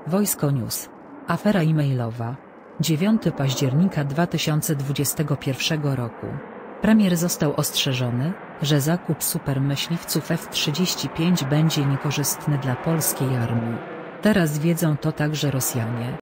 Wojsko News. Afera e-mailowa. 9 października 2021 roku. Premier został ostrzeżony, że zakup supermyślowców F-35 będzie niekorzystny dla polskiej armii. Teraz wiedzą to także Rosjanie.